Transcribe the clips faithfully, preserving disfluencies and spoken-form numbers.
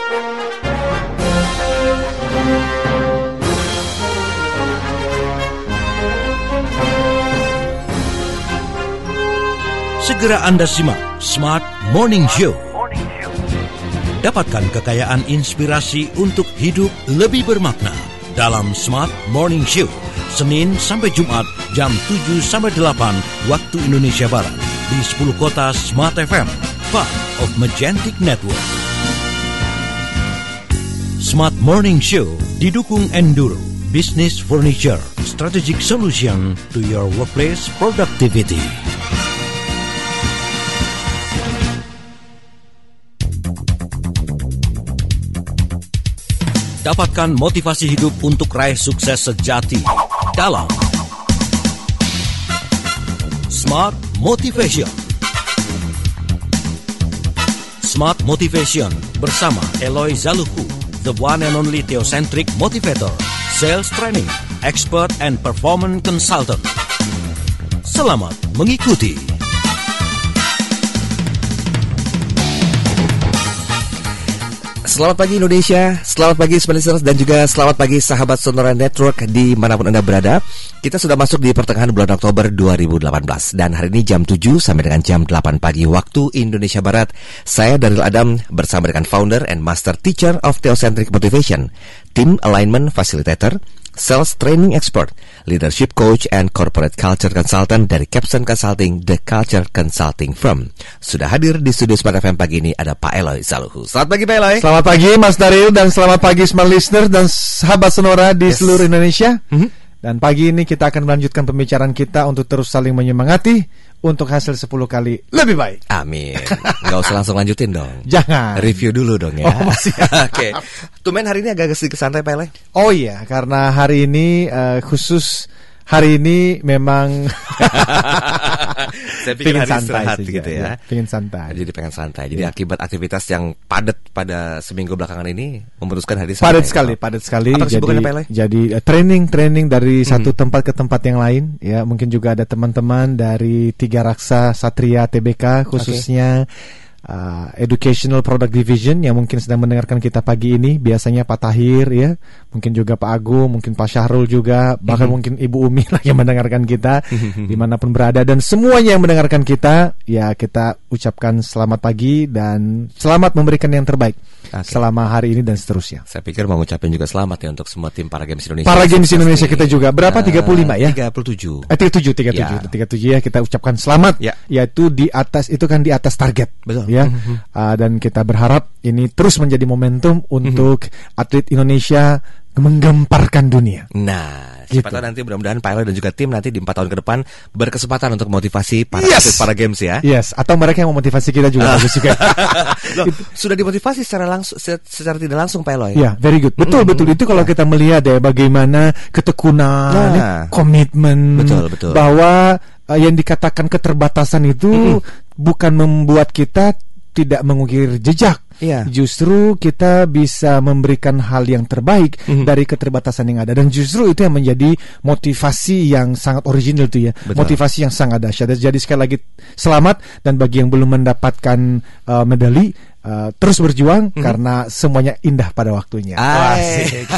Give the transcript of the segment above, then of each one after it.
Segera Anda simak Smart Morning Show. Dapatkan kekayaan inspirasi untuk hidup lebih bermakna dalam Smart Morning Show, Senin sampai Jumat jam tujuh sampai delapan waktu Indonesia Barat di sepuluh kota Smart F M, part of Magentic Network. Smart Morning Show didukung Enduro, Business Furniture, Strategic Solution to your workplace productivity. Dapatkan motivasi hidup untuk raih sukses sejati dalam Smart Motivation. Smart Motivation bersama Eloy Zaluhu, the one and only theocentric motivator, sales training, expert and performance consultant. Selamat mengikuti. Selamat pagi Indonesia, selamat pagi Smart Listeners, dan juga selamat pagi sahabat Sonora Network dimanapun Anda berada. Kita sudah masuk di pertengahan bulan Oktober dua ribu delapan belas, dan hari ini jam tujuh sampai dengan jam delapan pagi waktu Indonesia Barat. Saya Daryl Adam bersama dengan founder and master teacher of Theocentric Motivation, Team Alignment Facilitator, Sales Training Expert, Leadership Coach, and Corporate Culture Consultant dari Capson Consulting, The Culture Consulting Firm. Sudah hadir di studio Smart F M pagi ini ada Pak Eloy Zaluhu. Selamat pagi Pak Eloy. Selamat pagi Mas Daryl, dan selamat pagi Smart Listener dan sahabat Sonora di yes. seluruh Indonesia. Mm-hmm. Dan pagi ini kita akan melanjutkan pembicaraan kita untuk terus saling menyemangati untuk hasil sepuluh kali lebih baik. Amin. Gak usah langsung lanjutin dong. Jangan. Review dulu dong ya. Oh, masih. Oke. Tumben hari ini agak sedikit santai Pak Eloy. Oh iya, karena hari ini uh, khusus hari ini memang saya pikir pengen hari santai istirahat sih, gitu ya. ya. Pengen santai. Jadi pengen santai. Jadi ya. Akibat aktivitas yang padat pada seminggu belakangan ini memutuskan hari santai. Padat sekali, padat sekali. Apa jadi Pak Eloy? jadi uh, training training dari Hmm. satu tempat ke tempat yang lain. Ya, mungkin juga ada teman-teman dari Tiga Raksa Satria T B K khususnya. Okay. Uh, Educational Product Division yang mungkin sedang mendengarkan kita pagi ini. Biasanya Pak Tahir ya, mungkin juga Pak Agung, mungkin Pak Syahrul juga, bahkan mm-hmm. mungkin Ibu Umi lah yang mendengarkan kita dimanapun berada, dan semuanya yang mendengarkan kita, ya kita ucapkan selamat pagi dan selamat memberikan yang terbaik okay. selama hari ini dan seterusnya. Saya pikir mau ngucapin juga selamat ya untuk semua tim Para Games Indonesia. Para Games Indonesia kita juga berapa? tiga puluh lima ya? tiga puluh tujuh Eh, tiga puluh tujuh, tiga puluh tujuh, tiga puluh tujuh ya, kita ucapkan selamat ya. Yaitu di atas, itu kan di atas target. Betul. Ya, uh, dan kita berharap ini terus menjadi momentum untuk mm-hmm. atlet Indonesia menggemparkan dunia. Nah, gitu. siapa tahu nanti mudah-mudahan Pak Eloy dan juga tim nanti di empat tahun ke depan berkesempatan untuk motivasi para yes. atlet Para Games ya. Yes, atau mereka yang memotivasi kita juga bagus juga. Loh, sudah dimotivasi secara langsung, secara tidak langsung Pak Eloy. Ya, very good. Betul, mm-hmm. betul. Itu kalau kita melihat ya bagaimana ketekunan, nah. komitmen, betul, betul. bahwa uh, yang dikatakan keterbatasan itu mm-hmm. bukan membuat kita tidak mengukir jejak. Iya. Justru kita bisa memberikan hal yang terbaik mm-hmm. dari keterbatasan yang ada, dan justru itu yang menjadi motivasi yang sangat original tuh ya. Betul. Motivasi yang sangat dahsyat. Jadi sekali lagi selamat, dan bagi yang belum mendapatkan uh, medali uh, terus berjuang mm-hmm. karena semuanya indah pada waktunya. Asik.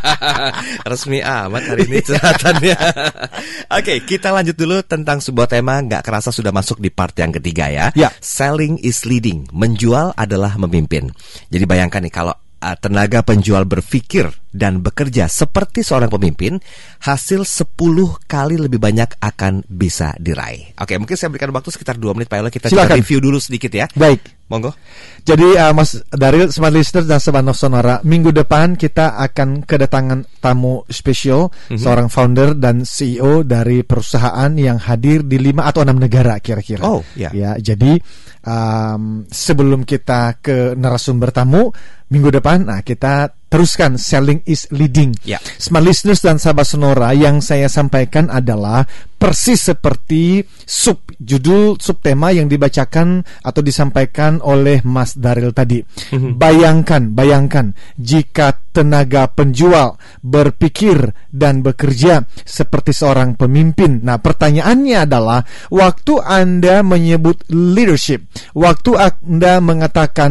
Resmi amat hari ini curhatannya. Oke, kita lanjut dulu tentang sebuah tema. Gak kerasa sudah masuk di part yang ketiga ya. Ya. Selling is leading. Menjual adalah memimpin. Jadi bayangkan nih, kalau uh, tenaga penjual berpikir dan bekerja seperti seorang pemimpin, hasil sepuluh kali lebih banyak akan bisa diraih. Oke, mungkin saya berikan waktu sekitar dua menit Pak Eloy, kita coba review dulu sedikit ya. Baik. Monggo. Jadi uh, Mas Daryl, Smart Listeners dan Sobat Sonora, minggu depan kita akan kedatangan tamu spesial, mm-hmm. seorang founder dan C E O dari perusahaan yang hadir di lima atau enam negara kira-kira. Oh, ya. Ya, jadi um, sebelum kita ke narasumber tamu minggu depan, nah kita teruskan Selling is Leading. Ya. Smart Listeners dan Sahabat Sonora, yang saya sampaikan adalah persis seperti sub judul subtema yang dibacakan atau disampaikan oleh Mas Daryl tadi. Mm-hmm. Bayangkan, bayangkan jika tenaga penjual berpikir dan bekerja seperti seorang pemimpin. Nah, pertanyaannya adalah, waktu Anda menyebut leadership, waktu Anda mengatakan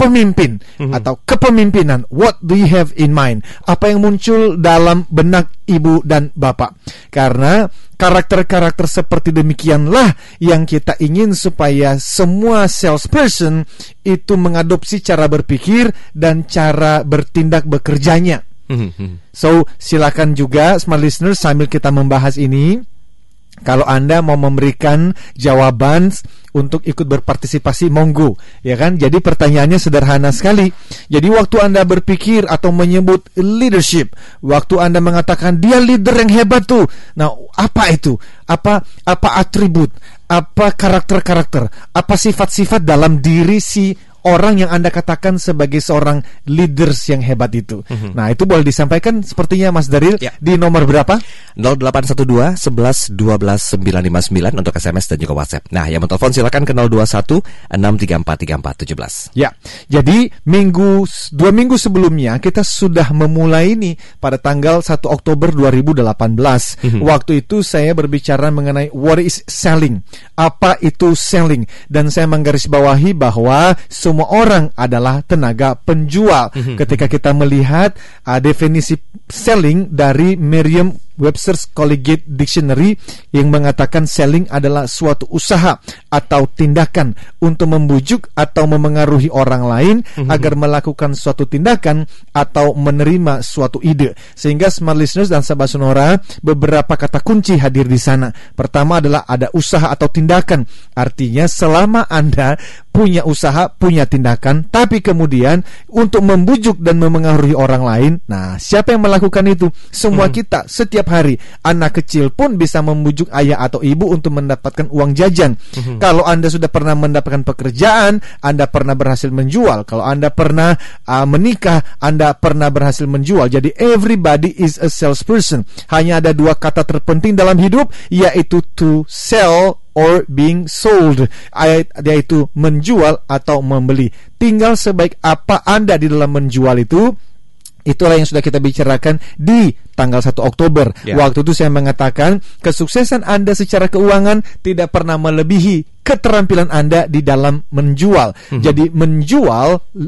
pemimpin mm-hmm. atau kepemimpinan. What do you have in mind? Apa yang muncul dalam benak ibu dan bapak? Karena karakter-karakter seperti demikianlah yang kita ingin supaya semua salesperson itu mengadopsi cara berpikir dan cara bertindak bekerjanya. Mm-hmm. So silakan juga smart listeners, sambil kita membahas ini, kalau Anda mau memberikan jawaban untuk ikut berpartisipasi, monggo, ya kan? Jadi pertanyaannya sederhana sekali. Jadi waktu Anda berpikir atau menyebut leadership, waktu Anda mengatakan dia leader yang hebat tuh, nah apa itu? Apa apa atribut? Apa karakter-karakter? Apa sifat-sifat dalam diri si orang yang Anda katakan sebagai seorang leaders yang hebat itu? Mm-hmm. Nah, itu boleh disampaikan sepertinya Mas Daril ya. Di nomor berapa? nol delapan satu dua sebelas dua belas sembilan lima sembilan untuk S M S dan juga WhatsApp. Nah, yang menelpon silakan ke nol dua satu enam tiga empat tiga empat tujuh belas. Ya. Jadi minggu dua minggu sebelumnya kita sudah memulai ini pada tanggal satu Oktober dua ribu delapan belas. Mm-hmm. Waktu itu saya berbicara mengenai what is selling. Apa itu selling? Dan saya menggarisbawahi bahwa semua orang adalah tenaga penjual. Mm-hmm. Ketika kita melihat uh, definisi selling dari Merriam Webster's Collegiate Dictionary yang mengatakan selling adalah suatu usaha atau tindakan untuk membujuk atau memengaruhi orang lain mm-hmm. agar melakukan suatu tindakan atau menerima suatu ide. Sehingga smart listeners dan sahabat Sonora, beberapa kata kunci hadir di sana. Pertama adalah ada usaha atau tindakan. Artinya selama Anda punya usaha, punya tindakan, tapi kemudian untuk membujuk dan memengaruhi orang lain, nah siapa yang melakukan itu? Semua hmm. kita, setiap hari. Anak kecil pun bisa membujuk ayah atau ibu untuk mendapatkan uang jajan. Hmm. Kalau Anda sudah pernah mendapatkan pekerjaan, Anda pernah berhasil menjual. Kalau Anda pernah uh, menikah, Anda pernah berhasil menjual. Jadi everybody is a salesperson. Hanya ada dua kata terpenting dalam hidup, yaitu to sell or being sold, yaitu menjual atau membeli. Tinggal sebaik apa Anda di dalam menjual itu. Itulah yang sudah kita bicarakan di tanggal satu Oktober. Yeah. Waktu itu saya mengatakan kesuksesan Anda secara keuangan tidak pernah melebihi keterampilan Anda di dalam menjual. Mm-hmm. Jadi menjual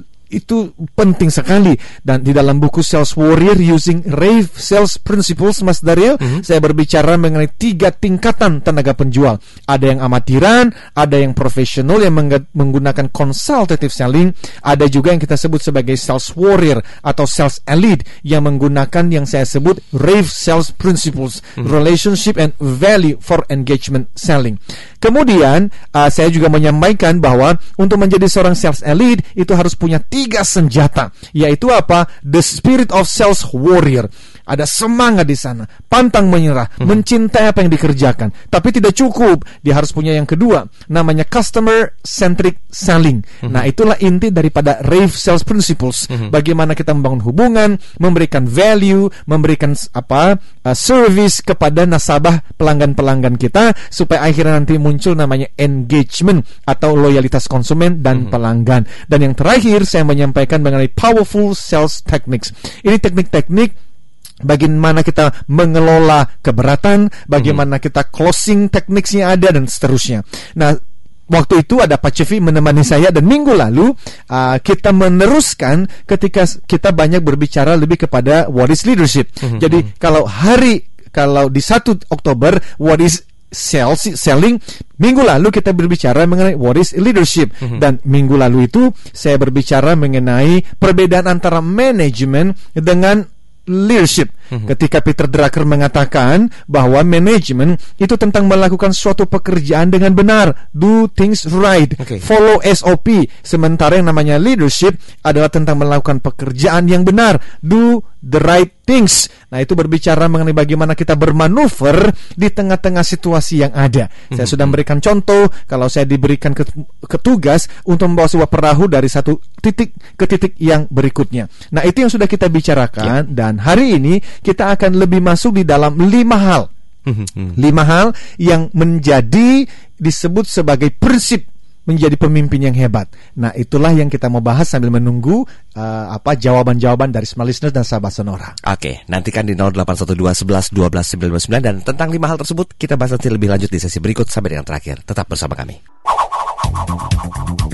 itu penting sekali. Dan di dalam buku Sales Warrior Using Rave Sales Principles, Mas Daryl, mm-hmm. saya berbicara mengenai tiga tingkatan tenaga penjual. Ada yang amatiran, ada yang profesional yang meng- menggunakan consultative selling, ada juga yang kita sebut sebagai Sales Warrior atau Sales Elite yang menggunakan yang saya sebut Rave Sales Principles, mm-hmm. Relationship and Value for Engagement Selling. Kemudian uh, saya juga menyampaikan bahwa untuk menjadi seorang Sales Elite itu harus punya tiga senjata, yaitu apa? The spirit of sales warrior. Ada semangat di sana, pantang menyerah, hmm. mencintai apa yang dikerjakan. Tapi tidak cukup, dia harus punya yang kedua, namanya customer centric selling. Hmm. Nah, itulah inti daripada Rave Sales Principles. Hmm. Bagaimana kita membangun hubungan, memberikan value, memberikan apa uh, service kepada nasabah pelanggan-pelanggan kita, supaya akhirnya nanti muncul namanya engagement atau loyalitas konsumen dan hmm. pelanggan. Dan yang terakhir saya menyampaikan mengenai powerful sales techniques. Ini teknik-teknik bagaimana kita mengelola keberatan, bagaimana mm-hmm. kita closing tekniknya ada, dan seterusnya. Nah, waktu itu ada Pak Cevi menemani saya, dan minggu lalu uh, kita meneruskan ketika kita banyak berbicara lebih kepada what is leadership. Mm-hmm. Jadi kalau hari kalau di satu Oktober what is sales selling, minggu lalu kita berbicara mengenai what is leadership. Mm-hmm. Dan minggu lalu itu saya berbicara mengenai perbedaan antara manajemen dengan leadership. Mm-hmm. Ketika Peter Drucker mengatakan bahwa manajemen itu tentang melakukan suatu pekerjaan dengan benar, do things right, okay. follow S O P. Sementara yang namanya leadership adalah tentang melakukan pekerjaan yang benar, do the right things. Nah, itu berbicara mengenai bagaimana kita bermanuver di tengah-tengah situasi yang ada. Mm-hmm. Saya sudah memberikan contoh, kalau saya diberikan ketugas untuk membawa sebuah perahu dari satu titik ke titik yang berikutnya. Nah, itu yang sudah kita bicarakan, yeah. Dan hari ini kita akan lebih masuk di dalam lima hal. Mm-hmm. Lima hal yang menjadi disebut sebagai prinsip menjadi pemimpin yang hebat. Nah, itulah yang kita mau bahas sambil menunggu uh, apa jawaban-jawaban dari smart listeners dan sahabat Sonora. Oke, nantikan di nol delapan satu dua sebelas dua belas sembilan lima sembilan, dan tentang lima hal tersebut kita bahas nanti lebih lanjut di sesi berikut. Sampai dengan terakhir, tetap bersama kami.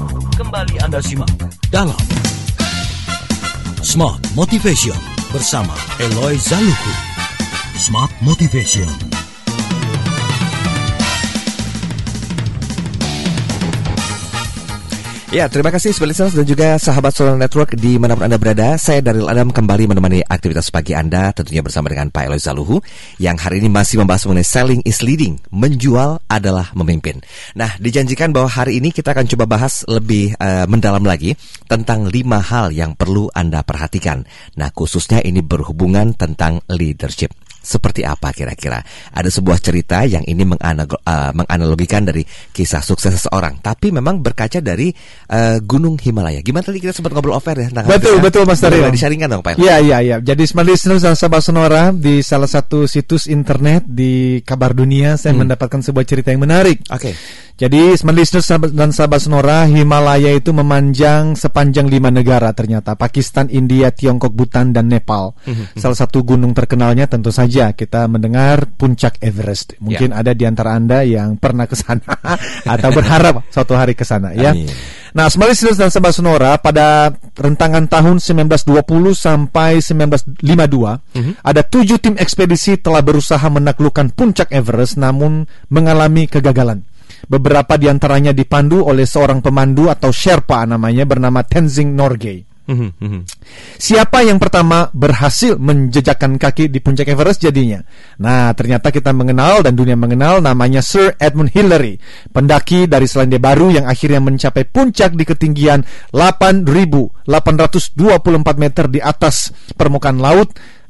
Kembali Anda simak dalam Smart Motivation bersama Eloy Zaluhu. Smart Motivation. Ya, terima kasih Spesialis dan juga sahabat Sonora Network di manapun Anda berada. Saya Daryl Adam kembali menemani aktivitas pagi Anda, tentunya bersama dengan Pak Eloy Zaluhu, yang hari ini masih membahas mengenai selling is leading, menjual adalah memimpin. Nah, dijanjikan bahwa hari ini kita akan coba bahas lebih uh, mendalam lagi tentang lima hal yang perlu Anda perhatikan. Nah, khususnya ini berhubungan tentang leadership. Seperti apa kira-kira? Ada sebuah cerita yang ini menganalo- uh, menganalogikan dari kisah sukses seseorang, tapi memang berkaca dari uh, Gunung Himalaya. Gimana tadi kita sempat ngobrol off air ya tentang Betul, kisah? betul Mas Daryl. Boleh di-sharingkan dong Pak. Iya, iya, iya. Jadi smart listeners dan sahabat Sonora, di salah satu situs internet di Kabar Dunia saya hmm. mendapatkan sebuah cerita yang menarik. Oke. Okay. Jadi smart listeners dan sahabat Sonora, Himalaya itu memanjang sepanjang lima negara ternyata. Pakistan, India, Tiongkok, Bhutan, dan Nepal. Hmm. Salah satu gunung terkenalnya tentu saja kita mendengar puncak Everest. Mungkin ya. Ada di antara Anda yang pernah ke sana atau berharap suatu hari ke sana ya. Amin. Nah, smart listeners dan sahabat Sonora, pada rentangan tahun sembilan belas dua puluh sampai sembilan belas lima puluh dua, uh-huh. ada tujuh tim ekspedisi telah berusaha menaklukkan puncak Everest namun mengalami kegagalan. Beberapa di antaranya dipandu oleh seorang pemandu atau Sherpa namanya, bernama Tenzing Norgay. Uh-huh, uh-huh. Siapa yang pertama berhasil menjejakkan kaki di puncak Everest jadinya? Nah, ternyata kita mengenal dan dunia mengenal namanya Sir Edmund Hillary, pendaki dari Selandia Baru yang akhirnya mencapai puncak di ketinggian delapan ribu delapan ratus dua puluh empat meter di atas permukaan laut.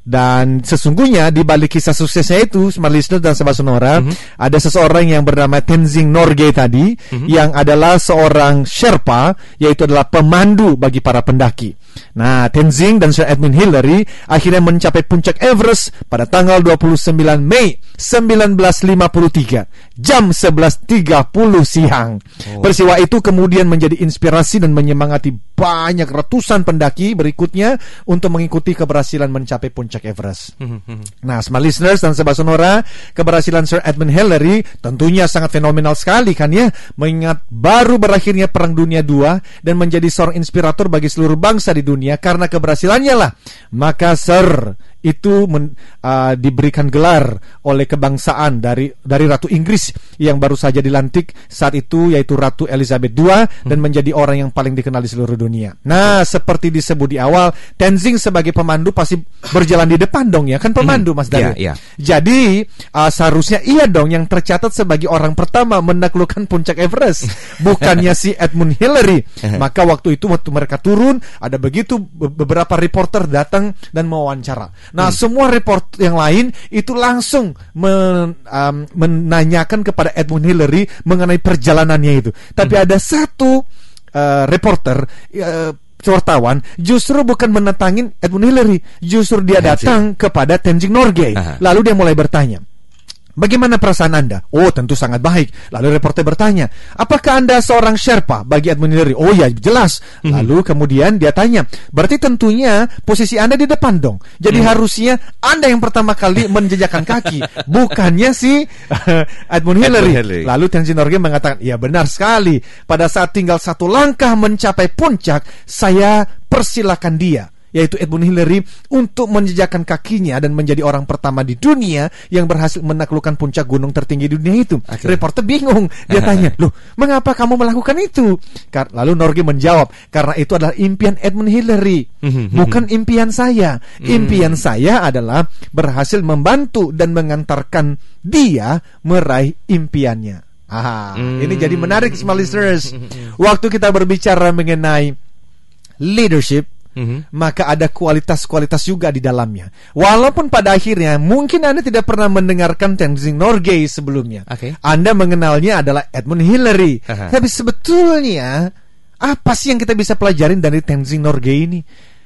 Dan sesungguhnya di balik kisah suksesnya itu, smart listener dan sahabat Sonora, mm-hmm. ada seseorang yang bernama Tenzing Norgay tadi, mm-hmm. yang adalah seorang Sherpa, yaitu adalah pemandu bagi para pendaki. Nah, Tenzing dan Sir Edmund Hillary akhirnya mencapai puncak Everest pada tanggal dua puluh sembilan Mei sembilan belas lima puluh tiga, jam sebelas tiga puluh siang. Oh. Peristiwa itu kemudian menjadi inspirasi dan menyemangati banyak ratusan pendaki berikutnya untuk mengikuti keberhasilan mencapai puncak Everest. Nah, smart listeners dan sahabat Sonora, keberhasilan Sir Edmund Hillary tentunya sangat fenomenal sekali kan ya, mengingat baru berakhirnya Perang Dunia kedua dan menjadi seorang inspirator bagi seluruh bangsa di dunia. Karena keberhasilannya lah, maka Sir itu men, uh, diberikan gelar oleh kebangsaan dari dari Ratu Inggris yang baru saja dilantik saat itu, yaitu Ratu Elizabeth kedua, dan hmm. menjadi orang yang paling dikenal di seluruh dunia. Nah, seperti disebut di awal, Tenzing sebagai pemandu pasti berjalan di depan dong ya, kan pemandu hmm. Mas Daryl. Yeah, yeah. Jadi uh, seharusnya iya dong yang tercatat sebagai orang pertama menaklukkan puncak Everest, bukannya si Edmund Hillary. Maka waktu itu waktu mereka turun, ada begitu beberapa reporter datang dan mewawancara. Nah, hmm. semua report yang lain itu langsung men, um, menanyakan kepada Edmund Hillary mengenai perjalanannya itu. Tapi hmm. ada satu uh, reporter, uh, wartawan, justru bukan menentangin Edmund Hillary, justru dia datang kepada Tenzing Norgay. Aha. Lalu dia mulai bertanya, bagaimana perasaan Anda? Oh, tentu sangat baik. Lalu reporter bertanya, apakah Anda seorang Sherpa bagi Edmund Hillary? Oh ya, jelas. Mm-hmm. Lalu kemudian dia tanya, berarti tentunya posisi Anda di depan dong. Jadi mm. harusnya Anda yang pertama kali menjejakkan kaki, bukannya si Edmund Hillary. Hillary. Lalu Tenzing Norgay mengatakan, ya benar sekali. Pada saat tinggal satu langkah mencapai puncak, saya persilakan dia, yaitu Edmund Hillary, untuk menjejakkan kakinya dan menjadi orang pertama di dunia yang berhasil menaklukkan puncak gunung tertinggi di dunia itu. Okay. Reporter bingung, dia tanya, loh, mengapa kamu melakukan itu? Lalu Norgay menjawab, karena itu adalah impian Edmund Hillary, bukan impian saya. Impian saya adalah berhasil membantu dan mengantarkan dia meraih impiannya. Aha, ini jadi menarik, smart listeners. Waktu kita berbicara mengenai leadership, Mm-hmm. maka ada kualitas-kualitas juga di dalamnya. Walaupun pada akhirnya mungkin Anda tidak pernah mendengarkan Tenzing Norgay sebelumnya, okay. Anda mengenalnya adalah Edmund Hillary. Uh-huh. Tapi sebetulnya apa sih yang kita bisa pelajarin dari Tenzing Norgay ini?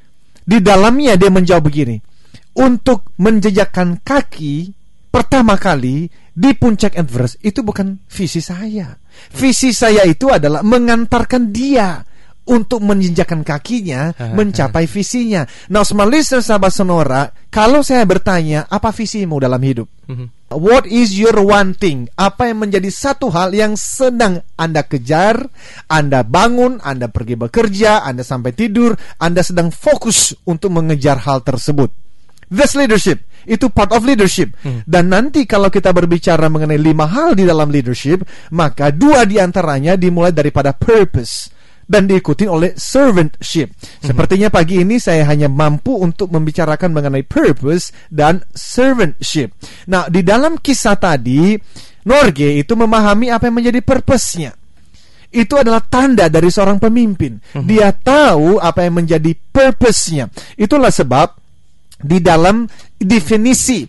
Di dalamnya dia menjawab begini, untuk menjejakkan kaki pertama kali di puncak Everest itu bukan visi saya. Visi saya itu adalah mengantarkan dia untuk menjinjakkan kakinya mencapai visinya. Nah, smart listener sahabat Sonora, kalau saya bertanya, apa visimu dalam hidup? What is your one thing? Apa yang menjadi satu hal yang sedang Anda kejar? Anda bangun, Anda pergi bekerja, Anda sampai tidur, Anda sedang fokus untuk mengejar hal tersebut. That's leadership. Itu part of leadership. hmm. Dan nanti kalau kita berbicara mengenai lima hal di dalam leadership, maka dua di antaranya dimulai daripada purpose dan diikuti oleh servantship. Sepertinya pagi ini saya hanya mampu untuk membicarakan mengenai purpose dan servantship. Nah, di dalam kisah tadi, Norge itu memahami apa yang menjadi purpose-nya. Itu adalah tanda dari seorang pemimpin. Dia tahu apa yang menjadi purpose-nya. Itulah sebab di dalam definisi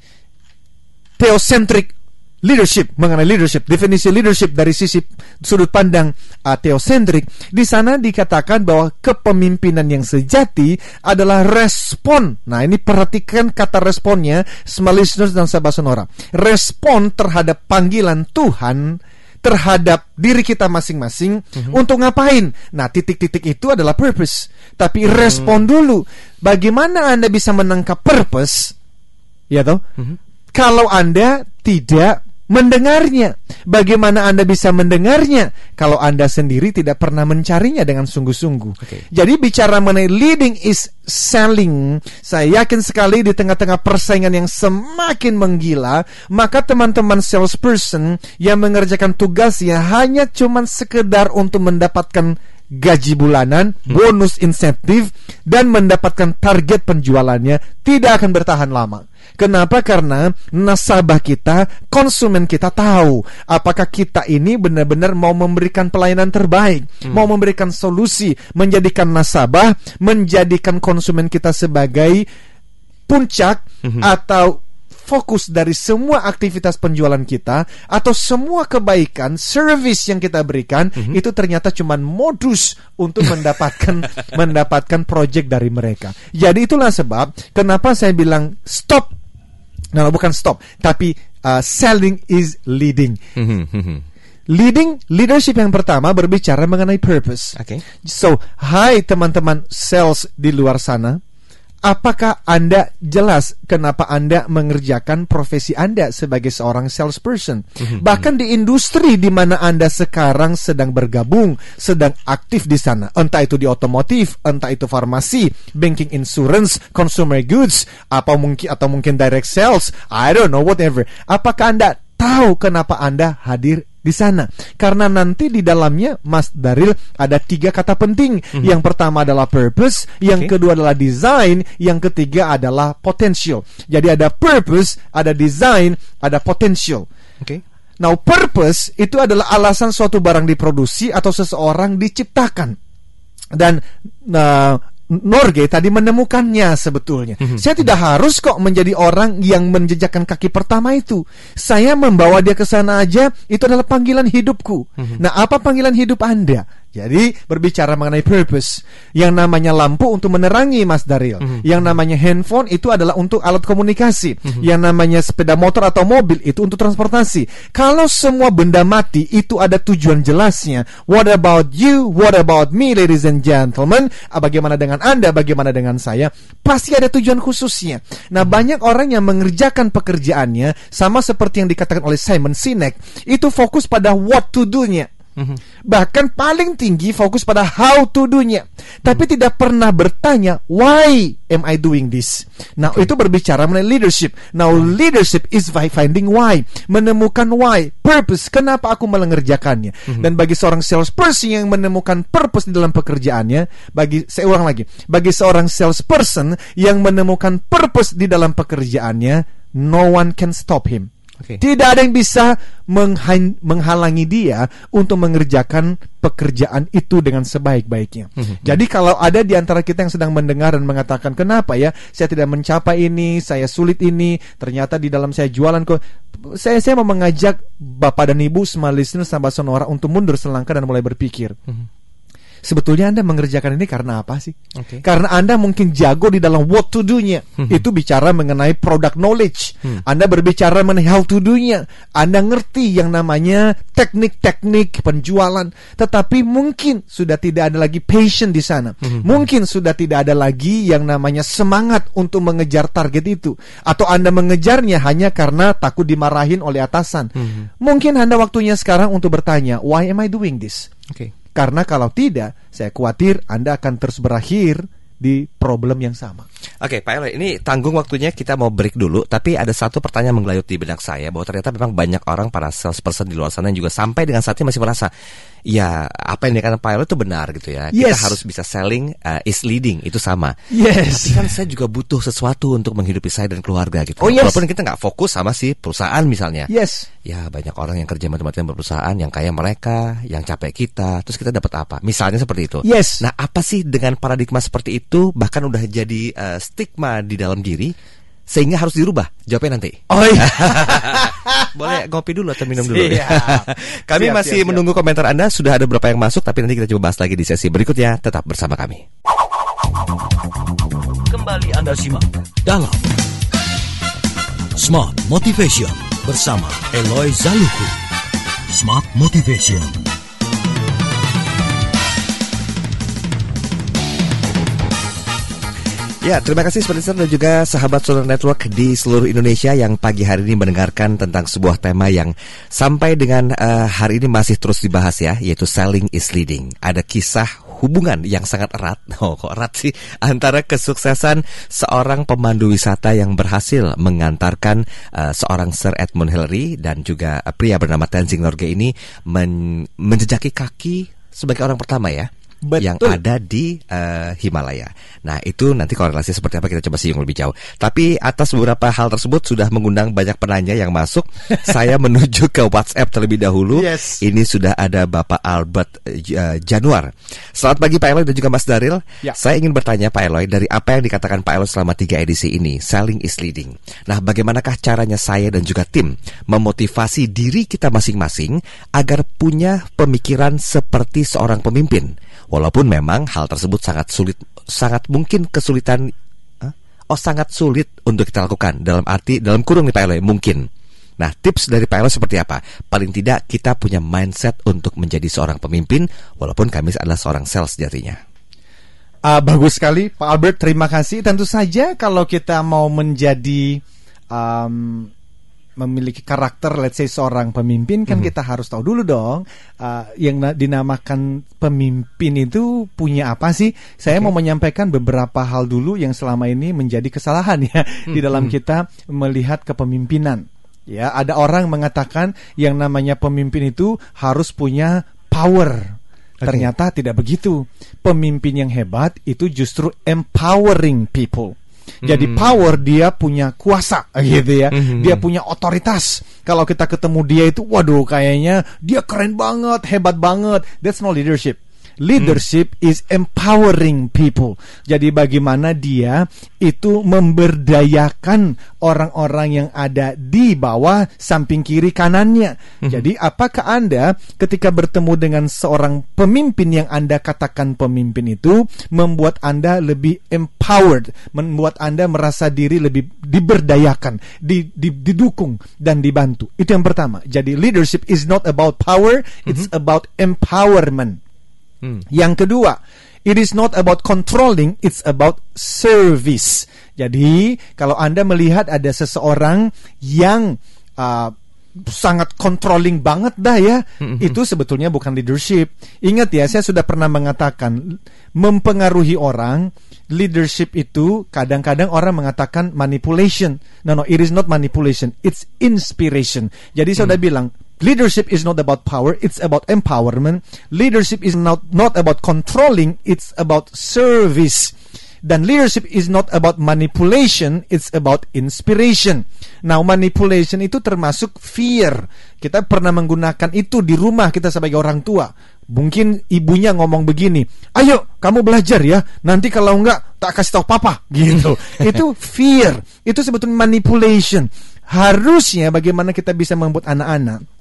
theocentric leadership, mengenai leadership, definisi leadership dari sisi sudut pandang uh, theocentric, di sana dikatakan bahwa kepemimpinan yang sejati adalah respon. Nah, ini perhatikan kata responnya, small listeners dan sahabat sonora. Respon terhadap panggilan Tuhan terhadap diri kita masing-masing. mm-hmm. Untuk ngapain? Nah, titik-titik itu adalah purpose. Tapi mm-hmm. respon dulu. Bagaimana Anda bisa menangkap purpose? Ya toh? Mm-hmm. Kalau Anda tidak mendengarnya. Bagaimana Anda bisa mendengarnya kalau Anda sendiri tidak pernah mencarinya dengan sungguh-sungguh? Okay. Jadi bicara mengenai leading is selling, saya yakin sekali di tengah-tengah persaingan yang semakin menggila, maka teman-teman salesperson yang mengerjakan tugasnya hanya cuman sekedar untuk mendapatkan gaji bulanan, bonus insentif, dan mendapatkan target penjualannya tidak akan bertahan lama. Kenapa? Karena nasabah kita, konsumen kita tahu apakah kita ini benar-benar mau memberikan pelayanan terbaik, hmm. mau memberikan solusi, menjadikan nasabah, menjadikan konsumen kita sebagai puncak hmm. atau fokus dari semua aktivitas penjualan kita, atau semua kebaikan, service yang kita berikan, mm-hmm. itu ternyata cuma modus untuk mendapatkan mendapatkan project dari mereka. Jadi itulah sebab kenapa saya bilang stop. Nah, bukan stop, tapi uh, selling is leading. Mm-hmm. Leading, leadership yang pertama berbicara mengenai purpose. Okay. So, hai teman-teman sales di luar sana, apakah Anda jelas kenapa Anda mengerjakan profesi Anda sebagai seorang salesperson? Mm-hmm. Bahkan di industri di mana Anda sekarang sedang bergabung, sedang aktif di sana, entah itu di otomotif, entah itu farmasi, banking, insurance, consumer goods, apa mungkin atau mungkin direct sales, I don't know, whatever. Apakah Anda tahu kenapa Anda hadir di sana? Karena nanti di dalamnya, Mas Daril, ada tiga kata penting. Mm-hmm. Yang pertama adalah purpose, yang okay. kedua adalah design, yang ketiga adalah potential. Jadi ada purpose, ada design, ada potential. Okay. Now, purpose itu adalah alasan suatu barang diproduksi atau seseorang diciptakan. Dan uh, Norge tadi menemukannya sebetulnya. Mm-hmm. Saya tidak harus kok menjadi orang yang menjejakkan kaki pertama itu. Saya membawa dia ke sana aja, itu adalah panggilan hidupku. Mm-hmm. Nah, apa panggilan hidup Anda? Jadi berbicara mengenai purpose, yang namanya lampu untuk menerangi, Mas Daril. Mm-hmm. Yang namanya handphone itu adalah untuk alat komunikasi. Mm-hmm. Yang namanya sepeda motor atau mobil itu untuk transportasi. Kalau semua benda mati itu ada tujuan jelasnya. What about you? What about me, ladies and gentlemen? Bagaimana dengan Anda? Bagaimana dengan saya? Pasti ada tujuan khususnya. Nah, mm-hmm. banyak orang yang mengerjakan pekerjaannya sama seperti yang dikatakan oleh Simon Sinek, itu fokus pada what to do-nya. Mm-hmm. Bahkan paling tinggi fokus pada how to do-nya, tapi mm-hmm. tidak pernah bertanya why am I doing this. Nah, okay. itu berbicara mengenai leadership. Now, mm-hmm. leadership is by finding why, menemukan why, purpose, kenapa aku mengerjakannya. Mm-hmm. Dan bagi seorang salesperson yang menemukan purpose di dalam pekerjaannya, bagi saya ulang lagi, bagi seorang salesperson yang menemukan purpose di dalam pekerjaannya, no one can stop him. Okay. Tidak ada yang bisa mengha- menghalangi dia untuk mengerjakan pekerjaan itu dengan sebaik-baiknya. Mm-hmm. Jadi kalau ada di antara kita yang sedang mendengar dan mengatakan, kenapa ya saya tidak mencapai ini, saya sulit ini, ternyata di dalam saya jualan kok, saya saya mau mengajak Bapak dan Ibu, semua listener, sahabat sonora, untuk mundur selangkah dan mulai berpikir. Mm-hmm. sebetulnya Anda mengerjakan ini karena apa sih? Okay. Karena Anda mungkin jago di dalam what to do-nya. Hmm. Itu bicara mengenai product knowledge. Hmm. Anda berbicara mengenai how to do-nya. Anda ngerti yang namanya teknik-teknik penjualan. Tetapi mungkin sudah tidak ada lagi passion di sana. Hmm. Mungkin sudah tidak ada lagi yang namanya semangat untuk mengejar target itu. Atau Anda mengejarnya hanya karena takut dimarahin oleh atasan. Hmm. Mungkin Anda waktunya sekarang untuk bertanya, why am I doing this? Oke. Okay. Karena kalau tidak, saya khawatir Anda akan terus berakhir di problem yang sama. Oke, Pak Eloy, ini tanggung waktunya, kita mau break dulu. Tapi ada satu pertanyaan menggelayut di benak saya, bahwa ternyata memang banyak orang, para salesperson di luar sana yang juga sampai dengan saat ini masih merasa, ya apa yang dikatakan Pak Eloy itu benar gitu ya. Kita yes. harus bisa selling uh, is leading, itu sama. Yes. Tapi kan saya juga butuh sesuatu untuk menghidupi saya dan keluarga gitu. Oh, yes. Walaupun kita nggak fokus sama si perusahaan misalnya. Yes. Ya banyak orang yang kerja mati-matian berperusahaan, yang kaya mereka, yang capek kita, terus kita dapat apa? Misalnya seperti itu. Yes. Nah, apa sih dengan paradigma seperti itu, bahkan udah jadi uh, stigma di dalam diri, sehingga harus dirubah? Jawabnya nanti. Oh iya. Boleh ngopi dulu atau minum dulu? Siap. Kami siap, masih siap, menunggu siap. komentar Anda. Sudah ada beberapa yang masuk, tapi nanti kita coba bahas lagi di sesi berikutnya. Tetap bersama kami. Kembali Anda simak dalam Smart Motivation bersama Eloy Zaluku. Smart Motivation. Ya, terima kasih sponsor dan juga sahabat Sonora Network di seluruh Indonesia yang pagi hari ini mendengarkan tentang sebuah tema yang sampai dengan uh, hari ini masih terus dibahas ya, yaitu selling is leading. Ada kisah hubungan yang sangat erat, oh kok erat sih, antara kesuksesan seorang pemandu wisata yang berhasil mengantarkan uh, seorang Sir Edmund Hillary dan juga uh, pria bernama Tenzing Norgay ini men- menjejaki kaki sebagai orang pertama ya. Betul. Yang ada di uh, Himalaya. Nah itu nanti korelasi seperti apa kita coba singgung lebih jauh. Tapi atas beberapa hal tersebut sudah mengundang banyak penanya yang masuk. Saya menuju ke WhatsApp terlebih dahulu. Yes. Ini sudah ada Bapak Albert uh, Januar. Selamat pagi Pak Eloy dan juga Mas Daril. Ya. Saya ingin bertanya Pak Eloy, dari apa yang dikatakan Pak Eloy selama tiga edisi ini, selling is leading. Nah bagaimanakah caranya saya dan juga tim memotivasi diri kita masing-masing agar punya pemikiran seperti seorang pemimpin? Walaupun memang hal tersebut sangat sulit, sangat mungkin kesulitan, huh? oh sangat sulit untuk kita lakukan. Dalam arti, dalam kurung nih Pak Eloy, mungkin. Nah tips dari Pak Eloy seperti apa? Paling tidak kita punya mindset untuk menjadi seorang pemimpin, walaupun kami adalah seorang sales sejatinya. Uh, bagus sekali Pak Albert, terima kasih. Tentu saja kalau kita mau menjadi um, memiliki karakter, let's say seorang pemimpin, kan mm-hmm. kita harus tahu dulu dong uh, yang na- dinamakan pemimpin itu punya apa sih? Saya okay. mau menyampaikan beberapa hal dulu yang selama ini menjadi kesalahan ya mm-hmm. di dalam kita melihat kepemimpinan. Ya, ada orang mengatakan yang namanya pemimpin itu harus punya power. Okay. Ternyata tidak begitu. Pemimpin yang hebat itu justru empowering people. Jadi mm-hmm. power, dia punya kuasa gitu ya. Mm-hmm. Dia punya otoritas. Kalau kita ketemu dia itu, waduh kayaknya dia keren banget, hebat banget. That's not leadership. Leadership mm. is empowering people. Jadi bagaimana dia itu memberdayakan orang-orang yang ada di bawah, samping kiri kanannya. Mm-hmm. Jadi apakah Anda ketika bertemu dengan seorang pemimpin yang Anda katakan pemimpin itu membuat Anda lebih empowered, membuat Anda merasa diri lebih diberdayakan, di, di, didukung dan dibantu. Itu yang pertama. Jadi leadership is not about power, it's mm-hmm. about empowerment. Hmm. Yang kedua, it is not about controlling, it's about service. Jadi, kalau Anda melihat ada seseorang yang uh, sangat controlling banget dah ya, hmm. itu sebetulnya bukan leadership. Ingat ya, saya sudah pernah mengatakan, mempengaruhi orang, leadership itu kadang-kadang orang mengatakan manipulation. No, no, it is not manipulation, it's inspiration. Jadi, saya hmm. sudah bilang, leadership is not about power, it's about empowerment. Leadership is not not about controlling, it's about service. Dan leadership is not about manipulation, it's about inspiration. Now, manipulation itu termasuk fear. Kita pernah menggunakan itu di rumah kita sebagai orang tua. Mungkin ibunya ngomong begini, ayo kamu belajar ya, nanti kalau enggak tak kasih tahu papa gitu. Itu fear, itu sebetulnya manipulation. Harusnya bagaimana kita bisa membuat anak-anak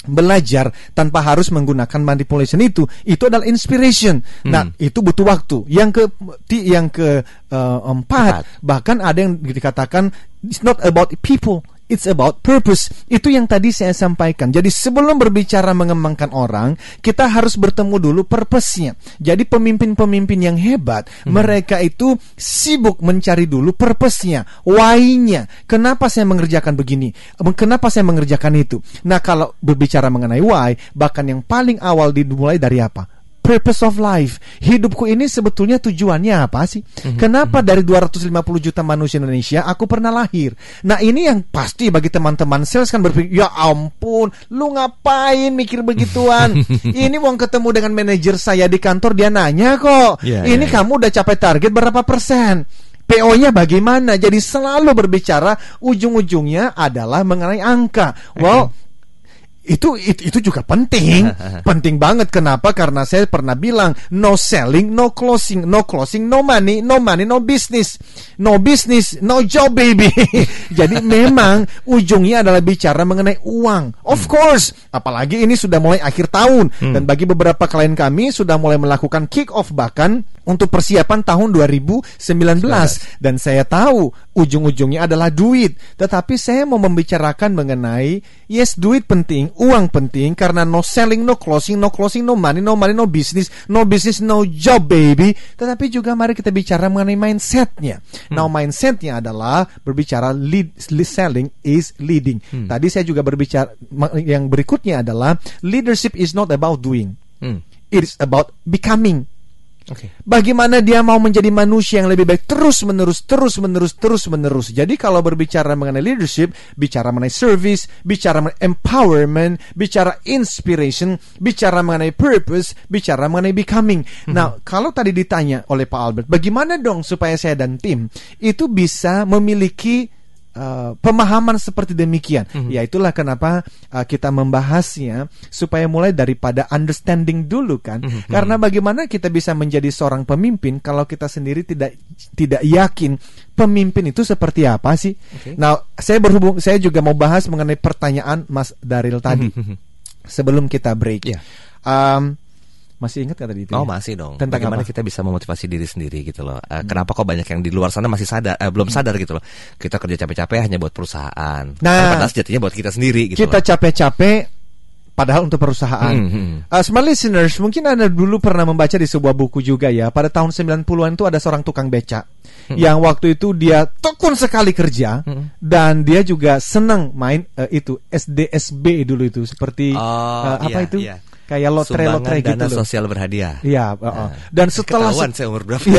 belajar tanpa harus menggunakan manipulation itu, itu adalah inspiration. Hmm. Nah, itu butuh waktu. Yang ke yang ke uh, empat, Empat. bahkan ada yang dikatakan it's not about people, it's about purpose. Itu yang tadi saya sampaikan. Jadi sebelum berbicara mengembangkan orang, kita harus bertemu dulu purpose-nya. Jadi pemimpin-pemimpin yang hebat, hmm. mereka itu sibuk mencari dulu purpose-nya, why-nya. Kenapa saya mengerjakan begini? Kenapa saya mengerjakan itu? Nah, kalau berbicara mengenai why, bahkan yang paling awal dimulai dari apa? Purpose of life. Hidupku ini sebetulnya tujuannya apa sih? Mm-hmm. Kenapa dari dua ratus lima puluh juta manusia Indonesia aku pernah lahir? Nah, ini yang pasti bagi teman-teman sales kan berpikir, ya ampun, lu ngapain mikir begituan? Ini mau ketemu dengan manajer saya di kantor, dia nanya kok, yeah, ini yeah, kamu yeah. udah capai target berapa persen? P O-nya bagaimana? Jadi selalu berbicara ujung-ujungnya adalah mengenai angka. Well, okay. Itu, itu itu juga penting. Penting banget. Kenapa? Karena saya pernah bilang, no selling, no closing. No closing, no money. No money, no business. No business, no job, baby. Jadi memang ujungnya adalah bicara mengenai uang. Of course. Apalagi ini sudah mulai akhir tahun. hmm. Dan bagi beberapa klien kami sudah mulai melakukan kick off bahkan untuk persiapan tahun dua ribu sembilan belas. Dan saya tahu ujung-ujungnya adalah duit. Tetapi saya mau membicarakan mengenai, yes, duit penting, uang penting, karena no selling, no closing, no closing, no money, no money, no business, no business, no job, baby. Tetapi juga mari kita bicara mengenai mindsetnya. hmm. Now mindsetnya adalah berbicara lead, lead selling is leading. hmm. Tadi saya juga berbicara, yang berikutnya adalah leadership is not about doing, hmm. it is about becoming. Okay. Bagaimana dia mau menjadi manusia yang lebih baik terus menerus terus menerus terus menerus. Jadi kalau berbicara mengenai leadership, bicara mengenai service, bicara mengenai empowerment, bicara inspiration, bicara mengenai purpose, bicara mengenai becoming. Mm-hmm. Nah, kalau tadi ditanya oleh Pak Albert, bagaimana dong supaya saya dan tim itu bisa memiliki Uh, pemahaman seperti demikian. Mm-hmm. Ya itulah kenapa uh, kita membahasnya supaya mulai daripada understanding dulu kan. Mm-hmm. Karena bagaimana kita bisa menjadi seorang pemimpin kalau kita sendiri tidak tidak yakin pemimpin itu seperti apa sih? Okay. Nah, saya berhubung saya juga mau bahas mengenai pertanyaan Mas Daril tadi. Mm-hmm. Sebelum kita break. Yeah. Um, Masih ingat kata itu? Oh, ya? Masih dong. Tentang bagaimana apa? Kita bisa memotivasi diri sendiri gitu loh. Uh, hmm. Kenapa kok banyak yang di luar sana masih sadar, uh, belum sadar gitu loh. Kita kerja capek-capek hanya buat perusahaan. Nah, padahal sejatinya buat kita sendiri gitu. Kita loh. capek-capek padahal untuk perusahaan. Hmm, hmm. Uh, smart listeners, mungkin Anda dulu pernah membaca di sebuah buku juga ya. Pada tahun sembilan puluhan itu ada seorang tukang beca. Hmm. Yang waktu itu dia tekun sekali kerja. Hmm. Dan dia juga senang main uh, itu S D S B dulu itu. Seperti oh, uh, apa iya, itu? Iya. Kayak lotre-lotre gitu dana loh. Sosial berhadiah. Iya, uh, uh. Dan setelah ketahuan saya umur berapa.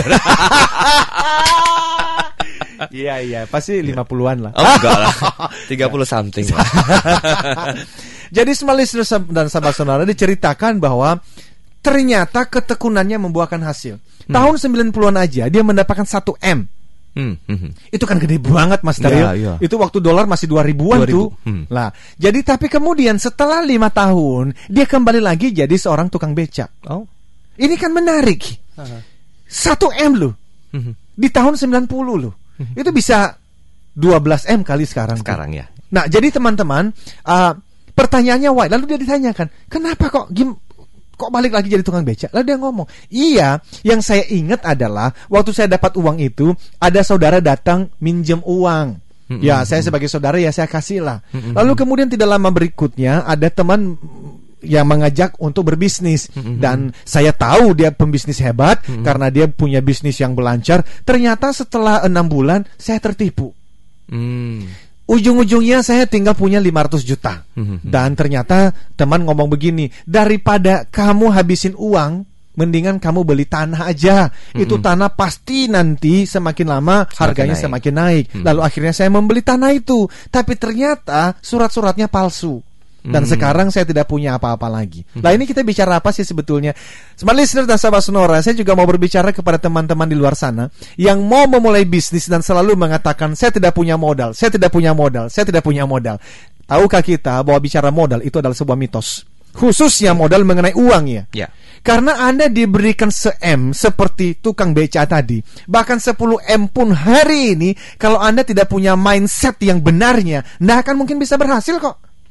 Iya, iya, pasti lima puluhan lah. Oh, enggak lah. tiga puluh something lah. Jadi smart listeners dan sahabat sonora diceritakan bahwa ternyata ketekunannya membuahkan hasil. Hmm. Tahun sembilan puluhan aja dia mendapatkan satu M. Hmm, hmm. Itu kan gede banget Mas Daryl. Ya, ya. Itu waktu dolar masih dua ribuan tuh. Hmm. Lah, jadi tapi kemudian setelah lima tahun dia kembali lagi jadi seorang tukang becak. Oh, ini kan menarik. Uh-huh. satu M loh. Uh-huh. Di tahun sembilan puluh loh. Uh-huh. Itu bisa dua belas M kali sekarang. Sekarang tuh. Ya. Nah, jadi teman-teman, uh, pertanyaannya why? Lalu dia ditanyakan, kenapa kok gim kok balik lagi jadi tukang becak? Lalu dia ngomong, iya, yang saya ingat adalah waktu saya dapat uang itu ada saudara datang minjem uang. Mm-hmm. Ya, saya sebagai saudara ya saya kasih lah. Mm-hmm. Lalu kemudian tidak lama berikutnya ada teman yang mengajak untuk berbisnis. Mm-hmm. Dan saya tahu dia pembisnis hebat. Mm-hmm. Karena dia punya bisnis yang berlancar. Ternyata setelah enam bulan saya tertipu. Mm. Ujung-ujungnya saya tinggal punya lima ratus juta. Mm-hmm. Dan ternyata teman ngomong begini, daripada kamu habisin uang, mendingan kamu beli tanah aja. Mm-hmm. Itu tanah pasti nanti semakin lama semakin harganya naik. semakin naik. Mm-hmm. Lalu akhirnya saya membeli tanah itu. Tapi ternyata surat-suratnya palsu. Dan hmm. sekarang saya tidak punya apa-apa lagi. Hmm. Nah, ini kita bicara apa sih sebetulnya? Smart listener dan sahabat sonora, saya juga mau berbicara kepada teman-teman di luar sana yang mau memulai bisnis dan selalu mengatakan saya tidak punya modal, saya tidak punya modal, saya tidak punya modal. Tahukah kita bahwa bicara modal itu adalah sebuah mitos? Khususnya modal mengenai uang ya. Yeah. Karena Anda diberikan se-M seperti tukang beca tadi, bahkan sepuluh M pun hari ini, kalau Anda tidak punya mindset yang benarnya, Anda akan mungkin bisa berhasil kok.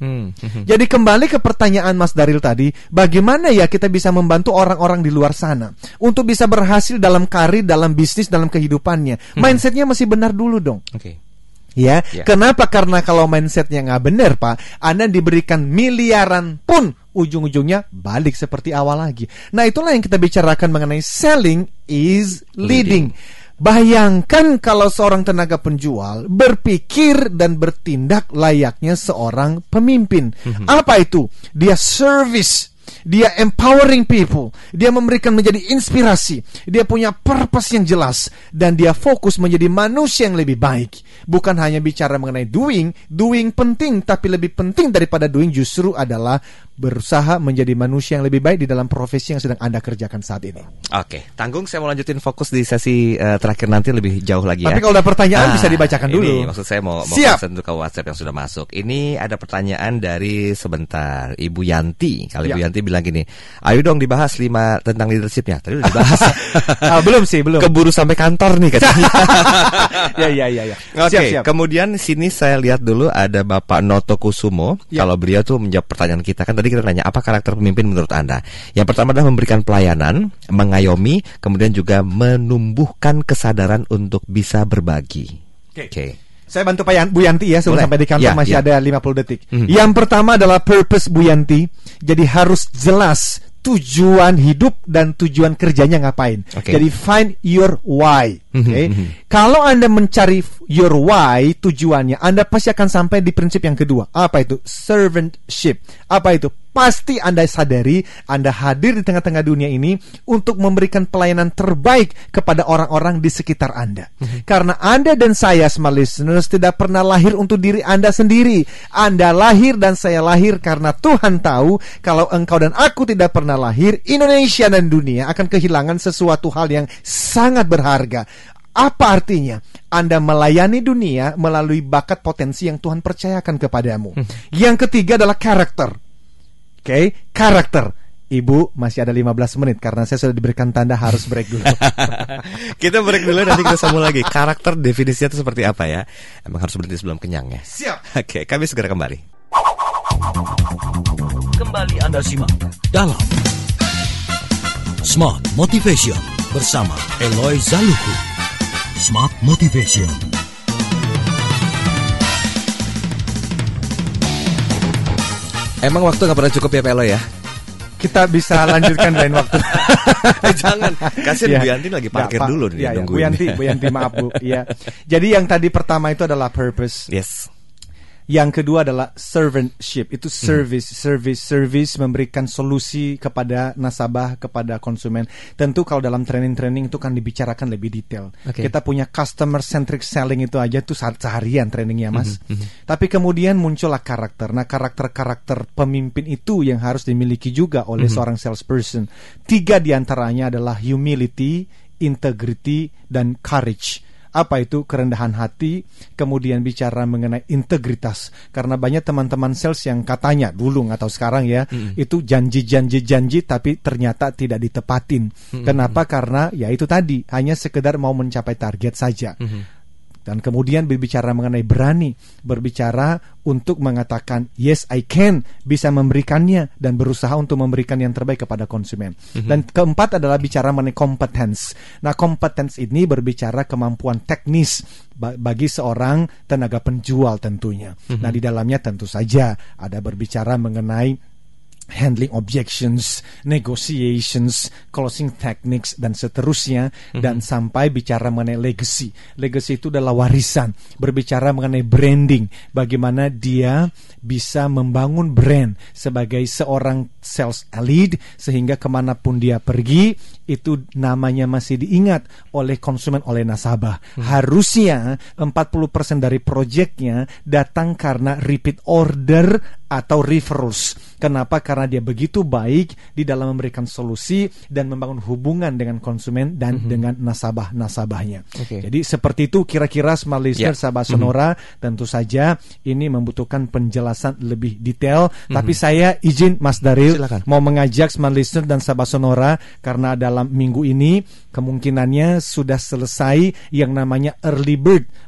Hmm. Jadi kembali ke pertanyaan Mas Daril tadi, bagaimana ya kita bisa membantu orang-orang di luar sana untuk bisa berhasil dalam karir, dalam bisnis, dalam kehidupannya. Hmm. Mindsetnya masih benar dulu dong. Oke. Okay. Ya, yeah. Kenapa? Karena kalau mindsetnya nggak benar, Pak, Anda diberikan miliaran pun ujung-ujungnya balik seperti awal lagi. Nah, itulah yang kita bicarakan mengenai selling is leading. leading. Bayangkan kalau seorang tenaga penjual berpikir dan bertindak layaknya seorang pemimpin. Mm-hmm. Apa itu? Dia service, dia empowering people, dia memberikan menjadi inspirasi, dia punya purpose yang jelas, dan dia fokus menjadi manusia yang lebih baik. Bukan hanya bicara mengenai doing, doing penting, tapi lebih penting daripada doing justru adalah berusaha menjadi manusia yang lebih baik di dalam profesi yang sedang Anda kerjakan saat ini. Oke, Tanggung, saya mau lanjutin fokus di sesi uh, terakhir nanti lebih jauh lagi ya. Tapi kalau ada pertanyaan ah, bisa dibacakan ini, dulu. Maksud saya mau, mau Siap. konsen ke WhatsApp yang sudah masuk. Ini ada pertanyaan dari sebentar Ibu Yanti. Kalau ya. Ibu Yanti bilang gini, ayo dong dibahas lima tentang leadershipnya. Tadi udah dibahas. ah, belum sih, belum. Keburu sampai kantor nih katanya. ya, ya, ya, ya. Oke, okay, kemudian sini saya lihat dulu ada Bapak Noto Kusumo. Ya. Kalau beliau tuh menjawab pertanyaan kita, kan tadi kita nanya apa karakter pemimpin menurut Anda. Yang pertama adalah memberikan pelayanan, mengayomi, kemudian juga menumbuhkan kesadaran untuk bisa berbagi. Oke. Okay. Okay. Saya bantu Pak Bu Yanti ya, sebelum sampai di kantor ya, masih ya. Ada lima puluh detik. Mm-hmm. Yang pertama adalah purpose Bu Yanti. Jadi harus jelas tujuan hidup dan tujuan kerjanya ngapain. Okay. Jadi find your why. Okay? Mm-hmm. Kalau Anda mencari your why, tujuannya, Anda pasti akan sampai di prinsip yang kedua. Apa itu? Servantship. Apa itu? Pasti Anda sadari Anda hadir di tengah-tengah dunia ini untuk memberikan pelayanan terbaik kepada orang-orang di sekitar Anda. Mm-hmm. Karena Anda dan saya, smart listeners, tidak pernah lahir untuk diri Anda sendiri. Anda lahir dan saya lahir karena Tuhan tahu kalau engkau dan aku tidak pernah lahir, Indonesia dan dunia akan kehilangan sesuatu hal yang sangat berharga. Apa artinya? Anda melayani dunia melalui bakat potensi yang Tuhan percayakan kepadamu. Hmm. Yang ketiga adalah karakter. Oke, okay? Karakter. Ibu masih ada lima belas menit karena saya sudah diberikan tanda harus break dulu. Kita break dulu, nanti kita sambung lagi. Karakter definisinya itu seperti apa ya? Emang harus berhenti sebelum kenyang ya? Siap. Oke, okay, kami segera kembali. Kembali Anda simak dalam Smart Motivation bersama Eloy Zaluku. Smart Motivation. Emang waktu gak pernah cukup ya Pak Eloy ya? Kita bisa lanjutkan lain waktu. Jangan, kasihan ya. Bu Yanti lagi parkir ya, dulu nih ya, ya. Bu Yanti, Bu Yanti maaf Bu. Ya. Jadi yang tadi pertama itu adalah purpose. Yes. Yang kedua adalah servantship. Itu service, hmm. service, service memberikan solusi kepada nasabah, kepada konsumen. Tentu kalau dalam training-training itu kan dibicarakan lebih detail. Okay. Kita punya customer centric selling itu aja tuh seharian trainingnya Mas. Hmm. Hmm. Tapi kemudian muncullah karakter. Nah, karakter-karakter pemimpin itu yang harus dimiliki juga oleh hmm. seorang salesperson. Tiga diantaranya adalah humility, integrity, dan courage. Apa itu? Kerendahan hati, kemudian bicara mengenai integritas. Karena banyak teman-teman sales yang katanya dulu nggak tahu sekarang ya, mm-hmm. itu janji-janji-janji tapi ternyata tidak ditepatin. Mm-hmm. Kenapa? Karena ya itu tadi, hanya sekedar mau mencapai target saja. Mm-hmm. Dan kemudian berbicara mengenai berani, berbicara untuk mengatakan yes I can, bisa memberikannya dan berusaha untuk memberikan yang terbaik kepada konsumen. Mm-hmm. Dan keempat adalah bicara mengenai competence. Nah, competence ini berbicara kemampuan teknis bagi seorang tenaga penjual tentunya. Mm-hmm. Nah, di dalamnya tentu saja ada berbicara mengenai handling objections, negotiations, closing techniques, dan seterusnya. Mm-hmm. Dan sampai bicara mengenai legacy. Legacy itu adalah warisan. Berbicara mengenai branding, bagaimana dia bisa membangun brand sebagai seorang sales elite, sehingga kemanapun dia pergi, itu namanya masih diingat oleh konsumen, oleh nasabah. Mm-hmm. Harusnya empat puluh persen dari proyeknya datang karena repeat order atau referrals. Kenapa? Karena dia begitu baik di dalam memberikan solusi dan membangun hubungan dengan konsumen dan mm-hmm. dengan nasabah-nasabahnya. Okay. Jadi seperti itu kira-kira smart listener, yeah. sahabat Sonora. Mm-hmm. Tentu saja ini membutuhkan penjelasan lebih detail. Mm-hmm. Tapi saya izin Mas Daril Silakan. Mau mengajak smart listener dan sahabat Sonora, karena dalam minggu ini kemungkinannya sudah selesai yang namanya early bird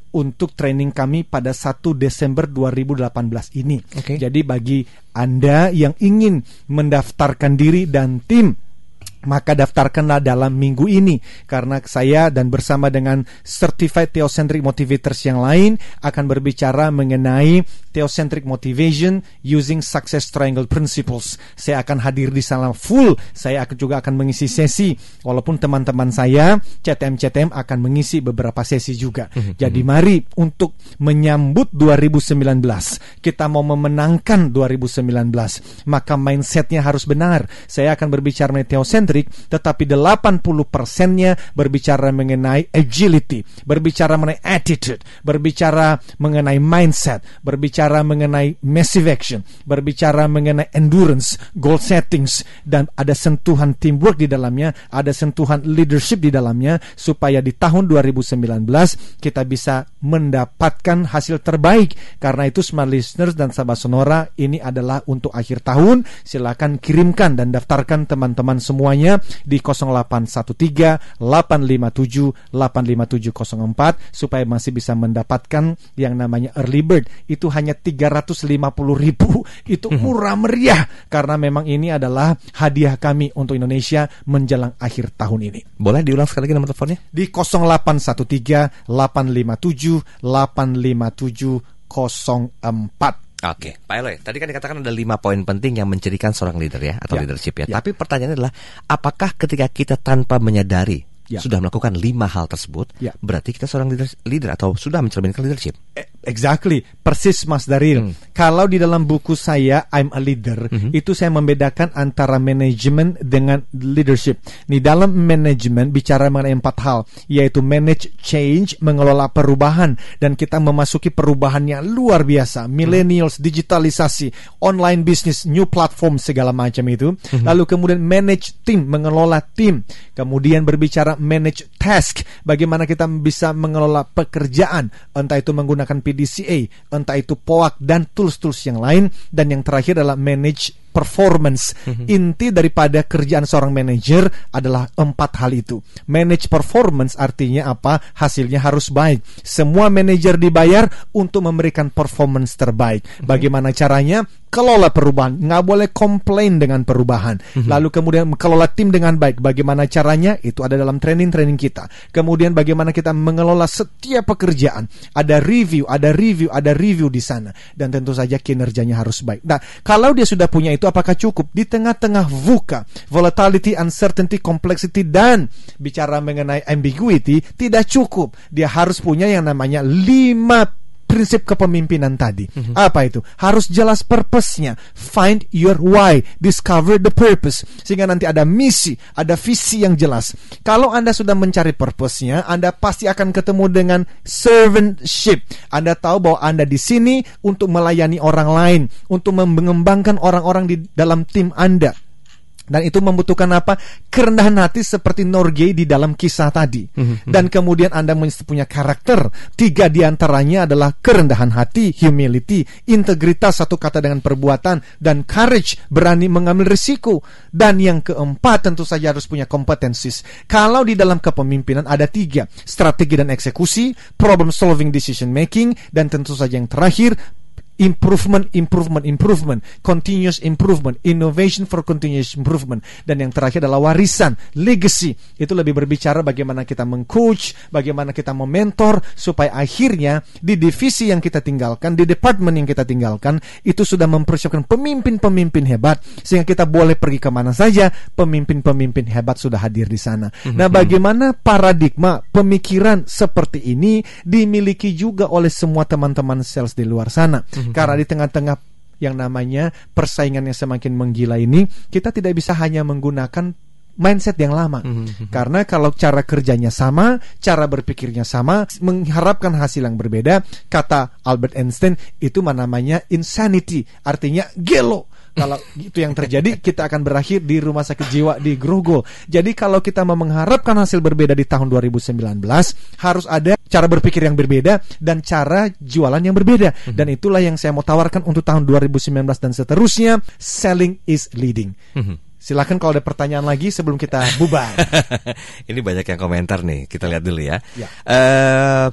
untuk training kami pada satu Desember dua ribu delapan belas ini. Okay. Jadi bagi Anda yang ingin mendaftarkan diri dan tim, maka daftarkanlah dalam minggu ini, karena saya dan bersama dengan Certified Theocentric Motivators yang lain akan berbicara mengenai Theocentric Motivation using Success Triangle Principles. Saya akan hadir di sana full. Saya akan juga akan mengisi sesi, walaupun teman-teman saya C T M C T M akan mengisi beberapa sesi juga. Jadi mari untuk menyambut dua ribu sembilan belas, kita mau memenangkan dua ribu sembilan belas, maka mindsetnya harus benar. Saya akan berbicara mengenai Theocentric, tetapi delapan puluh persennya berbicara mengenai agility, berbicara mengenai attitude, berbicara mengenai mindset, berbicara mengenai massive action, berbicara mengenai endurance, goal settings, dan ada sentuhan teamwork di dalamnya, ada sentuhan leadership di dalamnya, supaya di tahun dua ribu sembilan belas kita bisa mendapatkan hasil terbaik. Karena itu Smart Listeners dan sahabat Sonora, ini adalah untuk akhir tahun. Silakan kirimkan dan daftarkan teman-teman semuanya di nol delapan satu tiga delapan lima tujuh delapan lima tujuh nol empat supaya masih bisa mendapatkan yang namanya early bird. Itu hanya tiga ratus lima puluh ribu. Itu murah meriah karena memang ini adalah hadiah kami untuk Indonesia menjelang akhir tahun ini. Boleh diulang sekali lagi nomor teleponnya? Di nol delapan satu tiga delapan lima tujuh delapan lima tujuh nol empat. Oke, Pak Eloy, tadi kan dikatakan ada lima poin penting yang menjadikan seorang leader ya, atau ya, leadership ya. ya. Tapi pertanyaannya adalah, apakah ketika kita tanpa menyadari ya. sudah melakukan lima hal tersebut, ya. berarti kita seorang leader, leader atau sudah mencerminkan leadership? Exactly, persis Mas Daril. Hmm. Kalau di dalam buku saya I'm a Leader, hmm. itu saya membedakan antara manajemen dengan leadership. Di dalam manajemen bicara mengenai empat hal, yaitu manage change, mengelola perubahan, dan kita memasuki perubahan yang luar biasa. Millennials, digitalisasi, online business, new platform, segala macam itu. Hmm. Lalu kemudian manage team, mengelola tim. Kemudian berbicara manage task, bagaimana kita bisa mengelola pekerjaan, entah itu menggunakan P D C A, entah itu P O A K dan tools-tools yang lain. Dan yang terakhir adalah manage performance. Mm-hmm. Inti daripada kerjaan seorang manajer adalah empat hal itu. Manage performance artinya apa? Hasilnya harus baik. Semua manajer dibayar untuk memberikan performance terbaik. Mm-hmm. Bagaimana caranya? Kelola perubahan. Nggak boleh komplain dengan perubahan. Mm-hmm. Lalu kemudian kelola tim dengan baik. Bagaimana caranya? Itu ada dalam training-training kita. Kemudian bagaimana kita mengelola setiap pekerjaan. Ada review, ada review, ada review di sana. Dan tentu saja kinerjanya harus baik. Nah, kalau dia sudah punya itu, apakah cukup? Di tengah-tengah VUCA, volatility, uncertainty, complexity, dan bicara mengenai ambiguity, tidak cukup. Dia harus punya yang namanya lima prinsip kepemimpinan tadi. Mm-hmm. Apa itu? Harus jelas purpose-nya. Find your why. Discover the purpose. Sehingga nanti ada misi, ada visi yang jelas. Kalau Anda sudah mencari purpose-nya, Anda pasti akan ketemu dengan servantship. Anda tahu bahwa Anda di sini untuk melayani orang lain, untuk mengembangkan orang-orang di dalam tim Anda. Dan itu membutuhkan apa? Kerendahan hati seperti Norgay di dalam kisah tadi. Mm-hmm. Dan kemudian Anda punya karakter. Tiga diantaranya adalah kerendahan hati, humility, integritas, satu kata dengan perbuatan, dan courage, berani mengambil risiko. Dan yang keempat tentu saja harus punya kompetensis. Kalau di dalam kepemimpinan ada tiga, strategi dan eksekusi, problem solving, decision making, dan tentu saja yang terakhir, improvement, improvement, improvement, continuous improvement, innovation for continuous improvement. Dan yang terakhir adalah warisan, legacy. Itu lebih berbicara bagaimana kita meng-coach, bagaimana kita mementor, supaya akhirnya di divisi yang kita tinggalkan, di departemen yang kita tinggalkan, itu sudah mempersiapkan pemimpin-pemimpin hebat, sehingga kita boleh pergi kemana saja, pemimpin-pemimpin hebat sudah hadir di sana. Mm-hmm. Nah, bagaimana paradigma pemikiran seperti ini dimiliki juga oleh semua teman-teman sales di luar sana. Mm-hmm. Karena di tengah-tengah yang namanya persaingan yang semakin menggila ini, kita tidak bisa hanya menggunakan mindset yang lama. Mm-hmm. Karena kalau cara kerjanya sama, cara berpikirnya sama, mengharapkan hasil yang berbeda, kata Albert Einstein, itu namanya insanity, artinya gelo. Kalau itu yang terjadi, kita akan berakhir di rumah sakit jiwa di Grogol. Jadi kalau kita mau mengharapkan hasil berbeda di tahun dua ribu sembilan belas, harus ada cara berpikir yang berbeda dan cara jualan yang berbeda. Mm-hmm. Dan itulah yang saya mau tawarkan untuk tahun dua ribu sembilan belas dan seterusnya. Selling is leading. Mm-hmm. Silakan kalau ada pertanyaan lagi sebelum kita bubar. Ini banyak yang komentar nih, kita lihat dulu ya. Ya. Uh,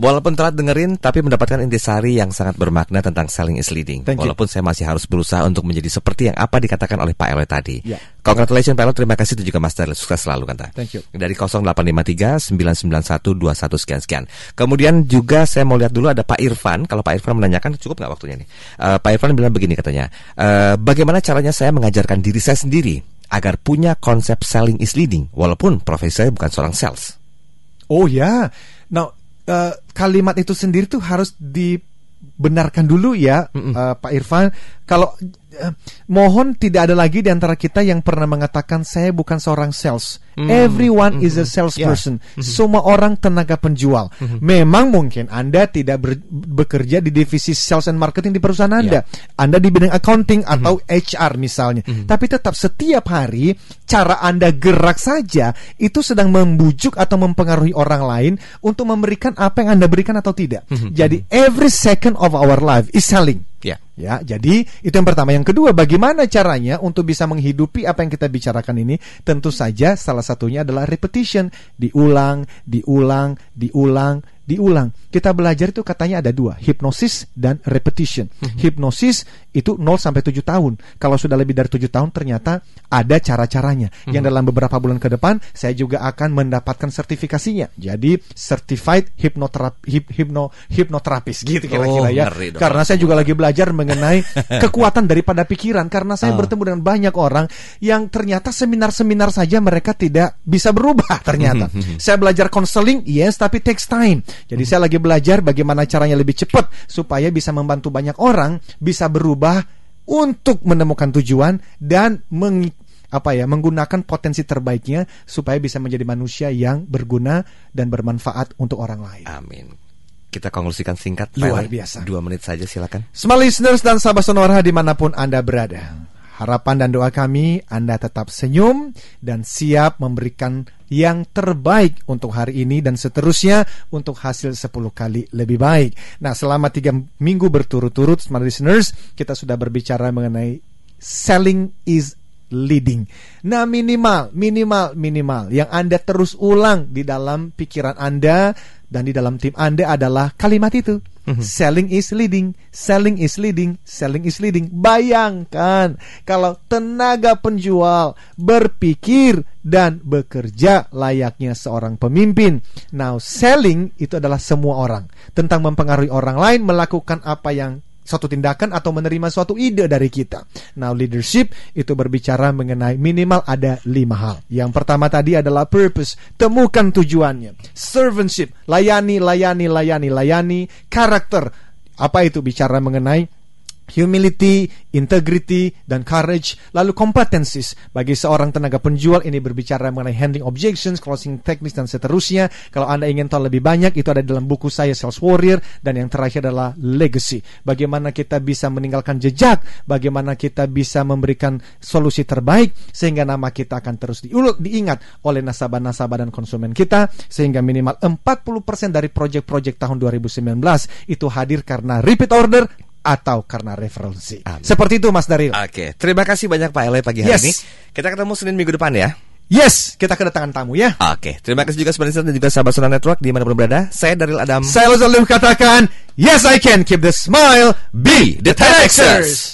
Walaupun telat dengerin, tapi mendapatkan intisari yang sangat bermakna tentang selling is leading. Thank you. Walaupun saya masih harus berusaha untuk menjadi seperti yang apa dikatakan oleh Pak Eloy tadi. Yeah. Congratulations Pak Eloy, terima kasih, itu juga Mas Daryl, sukses selalu Kanta. Thank you. Dari nol delapan lima tiga sembilan sembilan satu dua satu sekian-sekian. Kemudian juga saya mau lihat dulu ada Pak Irfan. Kalau Pak Irfan menanyakan, cukup nggak waktunya nih? Uh, Pak Irfan bilang begini katanya, uh, bagaimana caranya saya mengajarkan diri saya sendiri agar punya konsep selling is leading, walaupun profesi saya bukan seorang sales. Oh ya, now uh, kalimat itu sendiri tuh harus dibenarkan dulu ya, uh, Pak Irfan. Kalau uh, mohon tidak ada lagi di antara kita yang pernah mengatakan saya bukan seorang sales. Mm. Everyone mm-hmm. is a salesperson. Yeah. Mm-hmm. Semua orang tenaga penjual. Mm-hmm. Memang mungkin Anda tidak ber- bekerja di divisi sales and marketing di perusahaan Anda. Yeah. Anda di bidang accounting mm-hmm. atau H R misalnya. Mm-hmm. Tapi tetap setiap hari cara Anda gerak saja itu sedang membujuk atau mempengaruhi orang lain untuk memberikan apa yang Anda berikan atau tidak. Mm-hmm. Jadi every second of our life is selling. Ya, ya. Jadi itu yang pertama. Yang kedua, bagaimana caranya untuk bisa menghidupi apa yang kita bicarakan ini? Tentu saja salah satunya adalah repetition, diulang, diulang, diulang, diulang. Kita belajar itu katanya ada dua, hipnosis dan repetition. Mm-hmm. Hipnosis itu nol sampai tujuh tahun. Kalau sudah lebih dari tujuh tahun ternyata ada cara-caranya. Mm-hmm. Yang dalam beberapa bulan ke depan saya juga akan mendapatkan sertifikasinya. Jadi certified hypnotherapy, hip, hypno, hypnoterapis gitu kira-kira oh, ya. Karena saya juga lagi belajar mengenai kekuatan daripada pikiran. Karena saya oh. bertemu dengan banyak orang yang ternyata seminar-seminar saja mereka tidak bisa berubah ternyata. Saya belajar counseling, yes, tapi takes time. Jadi saya lagi belajar bagaimana caranya lebih cepat supaya bisa membantu banyak orang bisa berubah untuk menemukan tujuan dan meng, apa ya, menggunakan potensi terbaiknya supaya bisa menjadi manusia yang berguna dan bermanfaat untuk orang lain. Amin. Kita konklusikan singkat, luar biasa. Dua menit saja, silakan. Smart listeners dan sahabat Sonora dimanapun Anda berada, harapan dan doa kami Anda tetap senyum dan siap memberikan yang terbaik untuk hari ini dan seterusnya untuk hasil sepuluh kali lebih baik. Nah, selama tiga minggu berturut-turut Smart listeners, kita sudah berbicara mengenai selling is leading. Nah, minimal, minimal, minimal yang Anda terus ulang di dalam pikiran Anda dan di dalam tim Anda adalah kalimat itu. Mm-hmm. Selling is leading, selling is leading, selling is leading. Bayangkan kalau tenaga penjual berpikir dan bekerja layaknya seorang pemimpin. Now, selling itu adalah semua orang, tentang mempengaruhi orang lain melakukan apa yang suatu tindakan atau menerima suatu ide dari kita. Now, leadership itu berbicara mengenai minimal ada lima hal. Yang pertama tadi adalah purpose, temukan tujuannya. Servantship, layani, layani, layani, layani. Karakter, apa itu? Bicara mengenai humility, integrity, dan courage. Lalu competencies, bagi seorang tenaga penjual ini berbicara mengenai handling objections, closing techniques, dan seterusnya. Kalau Anda ingin tahu lebih banyak, itu ada dalam buku saya Sales Warrior. Dan yang terakhir adalah legacy, bagaimana kita bisa meninggalkan jejak, bagaimana kita bisa memberikan solusi terbaik sehingga nama kita akan terus diulang, diingat oleh nasabah-nasabah dan konsumen kita, sehingga minimal empat puluh persen dari proyek-proyek tahun dua ribu sembilan belas itu hadir karena repeat order atau karena referensi. Amin. Seperti itu Mas Daryl. Oke, terima kasih banyak Pak Eloy pagi hari yes. ini. Kita ketemu Senin minggu depan ya. Yes, kita kedatangan tamu ya. Oke, terima kasih juga sebenarnya dan juga sahabat Sonora Network dimanapun berada. Saya Daryl Adam. Saya selalu katakan, yes I can keep the smile, be the ten Xers.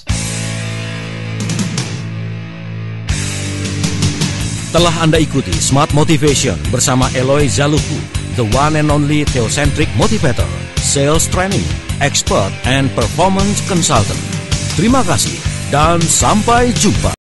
Telah Anda ikuti Smart Motivation bersama Eloy Zaluku, the one and only theocentric motivator, sales training, expert, and performance consultant. Terima kasih dan sampai jumpa.